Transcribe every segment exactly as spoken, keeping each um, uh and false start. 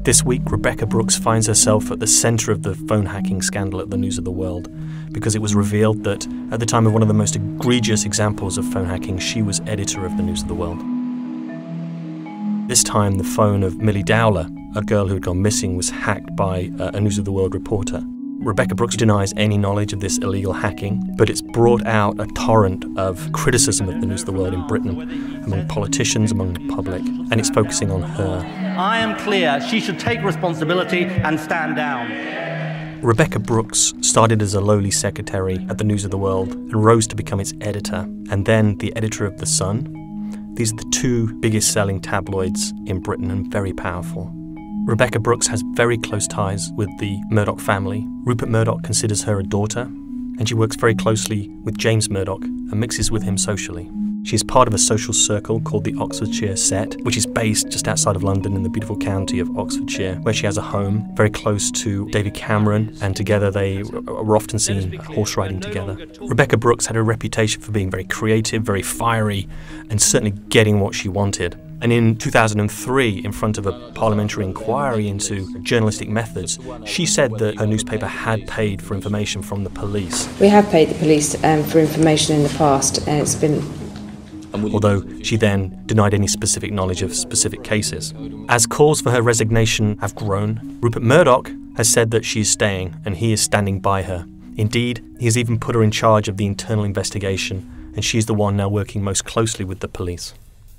This week, Rebekah Brooks finds herself at the centre of the phone hacking scandal at the News of the World, because it was revealed that at the time of one of the most egregious examples of phone hacking, she was editor of the News of the World. This time, the phone of Millie Dowler, a girl who had gone missing, was hacked by uh, a News of the World reporter. Rebekah Brooks denies any knowledge of this illegal hacking, but it's brought out a torrent of criticism of the News of the World in Britain, among politicians, among the public, and it's focusing on her. I am clear she should take responsibility and stand down. Rebekah Brooks started as a lowly secretary at the News of the World and rose to become its editor, and then the editor of The Sun. These are the two biggest selling tabloids in Britain and very powerful. Rebekah Brooks has very close ties with the Murdoch family. Rupert Murdoch considers her a daughter, and she works very closely with James Murdoch and mixes with him socially. She is part of a social circle called the Oxfordshire Set, which is based just outside of London in the beautiful county of Oxfordshire, where she has a home very close to David Cameron, and together they are often seen horse riding together. Rebekah Brooks had a reputation for being very creative, very fiery, and certainly getting what she wanted. And in two thousand three, in front of a parliamentary inquiry into journalistic methods, she said that her newspaper had paid for information from the police. We have paid the police um, for information in the past, and it's been... Although she then denied any specific knowledge of specific cases. As calls for her resignation have grown, Rupert Murdoch has said that she is staying and he is standing by her. Indeed, he has even put her in charge of the internal investigation, and she is the one now working most closely with the police.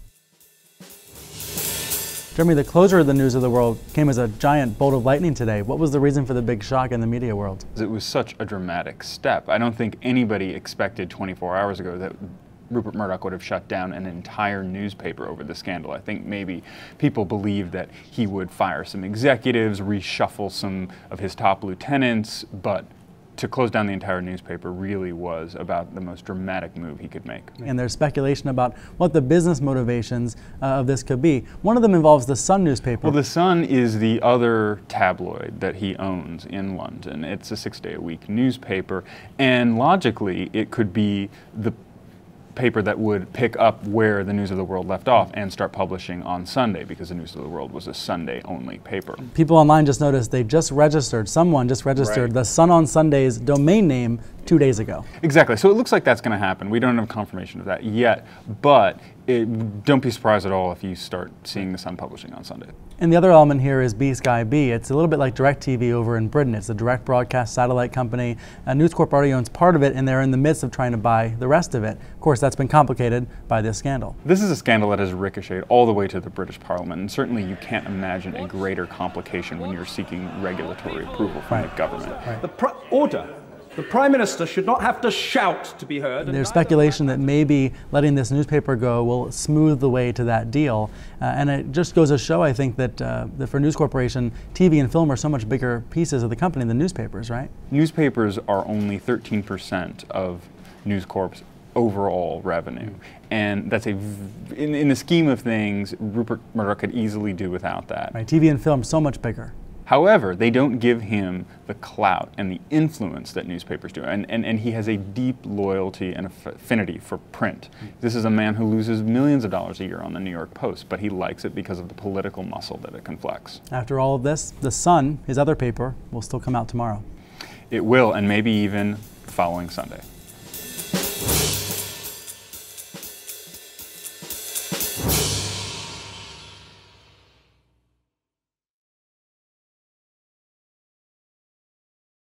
Jeremy, the closure of the News of the World came as a giant bolt of lightning today. What was the reason for the big shock in the media world? It was such a dramatic step. I don't think anybody expected twenty-four hours ago that Rupert Murdoch would have shut down an entire newspaper over the scandal. I think maybe people believed that he would fire some executives, reshuffle some of his top lieutenants, but to close down the entire newspaper really was about the most dramatic move he could make. And there's speculation about what the business motivations uh, of this could be. One of them involves the Sun newspaper. Well, the Sun is the other tabloid that he owns in London. It's a six-day-a-week newspaper, and logically it could be the paper that would pick up where the News of the World left off and start publishing on Sunday, because the News of the World was a Sunday-only paper. People online just noticed they just registered, someone just registered Right. the Sun on Sunday's domain name two days ago. Exactly. So it looks like that's going to happen. We don't have confirmation of that yet, but it, don't be surprised at all if you start seeing the Sun publishing on Sunday. And the other element here is B Sky B. It's a little bit like DirecTV over in Britain. It's a direct broadcast satellite company. Uh, News Corp already owns part of it, and they're in the midst of trying to buy the rest of it. Of course, that's been complicated by this scandal. This is a scandal that has ricocheted all the way to the British Parliament, and certainly you can't imagine a greater complication when you're seeking regulatory approval from Right. the government. Right. The pr order. The Prime Minister should not have to shout to be heard. There's speculation that maybe letting this newspaper go will smooth the way to that deal. Uh, and it just goes to show, I think, that, uh, that for News Corporation, T V and film are so much bigger pieces of the company than newspapers, right? Newspapers are only thirteen percent of News Corp's overall revenue. And that's a, v in, in the scheme of things, Rupert Murdoch could easily do without that. Right, T V and film so much bigger. However, they don't give him the clout and the influence that newspapers do. And, and, and he has a deep loyalty and affinity for print. This is a man who loses millions of dollars a year on the New York Post, but he likes it because of the political muscle that it can flex. After all of this, The Sun, his other paper, will still come out tomorrow. It will, and maybe even the following Sunday.